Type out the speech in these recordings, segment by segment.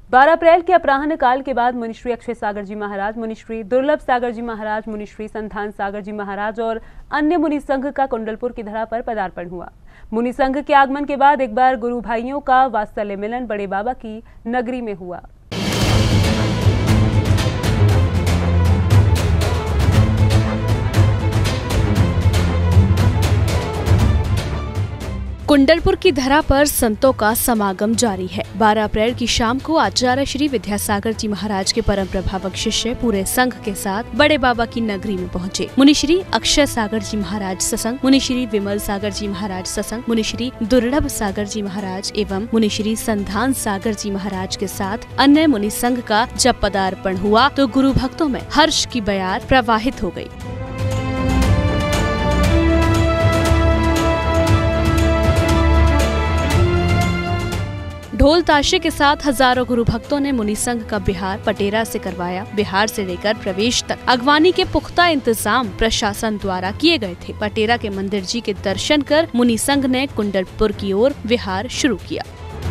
12 अप्रैल के अपराह्न काल के बाद मुनिश्री अक्षय सागर जी महाराज, मुनिश्री दुर्लभ सागर जी महाराज, मुनिश्री संधान सागर जी महाराज और अन्य मुनि संघ का कुंडलपुर की धरा पर पदार्पण हुआ। मुनि संघ के आगमन के बाद एक बार गुरु भाइयों का वात्सल्य मिलन बड़े बाबा की नगरी में हुआ। कुंडलपुर की धरा पर संतों का समागम जारी है। 12 अप्रैल की शाम को आचार्य श्री विद्यासागर जी महाराज के परम प्रभावक शिष्य पूरे संघ के साथ बड़े बाबा की नगरी में पहुंचे। मुनिश्री अक्षय सागर जी महाराज सत्संग, मुनिश्री विमल सागर जी महाराज सत्संग, मुनिश्री दुर्लभ सागर जी महाराज एवं मुनिश्री संधान सागर जी महाराज के साथ अन्य मुनि संघ का जब पदार्पण हुआ तो गुरु भक्तों में हर्ष की बयार प्रवाहित हो गयी। ढोल ताशे के साथ हजारों गुरु भक्तों ने मुनि संघ का बिहार पटेरा से करवाया। बिहार से लेकर प्रवेश तक अगवानी के पुख्ता इंतजाम प्रशासन द्वारा किए गए थे। पटेरा के मंदिर जी के दर्शन कर मुनि संघ ने कुंडलपुर की ओर विहार शुरू किया।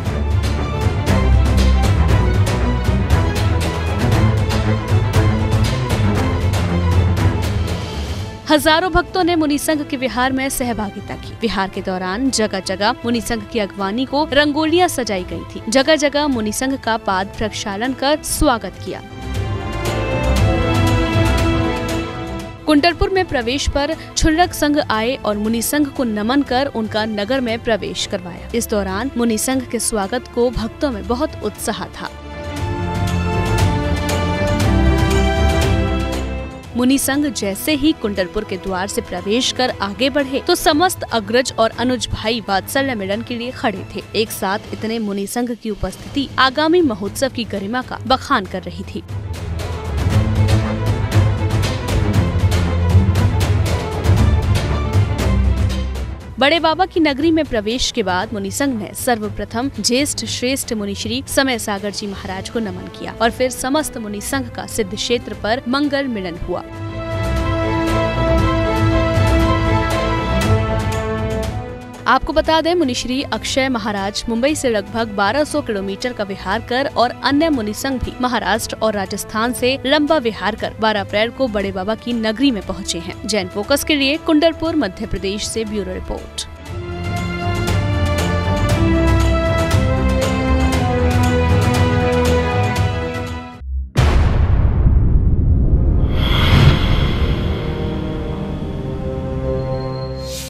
हजारों भक्तों ने मुनि संघ के विहार में सहभागिता की। विहार के दौरान जगह जगह मुनि संघ की अगवानी को रंगोलियां सजाई गई थी। जगह जगह मुनि संघ का पाद प्रक्षालन कर स्वागत किया। कुंडलपुर में प्रवेश पर छुल्लक संघ आए और मुनि संघ को नमन कर उनका नगर में प्रवेश करवाया। इस दौरान मुनि संघ के स्वागत को भक्तों में बहुत उत्साह था। मुनि संघ जैसे ही कुंडलपुर के द्वार से प्रवेश कर आगे बढ़े तो समस्त अग्रज और अनुज भाई वात्सल्य मिलन के लिए खड़े थे। एक साथ इतने मुनि संघ की उपस्थिति आगामी महोत्सव की गरिमा का बखान कर रही थी। बड़े बाबा की नगरी में प्रवेश के बाद मुनि संघ ने सर्वप्रथम ज्येष्ठ श्रेष्ठ मुनिश्री समय सागर जी महाराज को नमन किया और फिर समस्त मुनि संघ का सिद्ध क्षेत्र पर मंगल मिलन हुआ। आपको बता दें, मुनिश्री अक्षय महाराज मुंबई से लगभग 1200 किलोमीटर का विहार कर और अन्य मुनि संघ भी महाराष्ट्र और राजस्थान से लंबा विहार कर 12 अप्रैल को बड़े बाबा की नगरी में पहुंचे हैं। जैन फोकस के लिए कुंडलपुर मध्य प्रदेश से ब्यूरो रिपोर्ट।